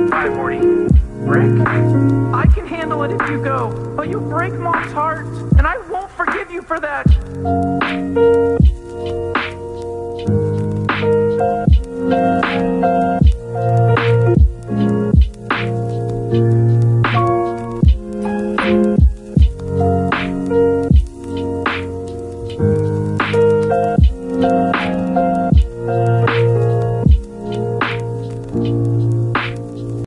Bye, Morty. Rick? I can handle it if you go, but you break Mom's heart, and I won't forgive you for that.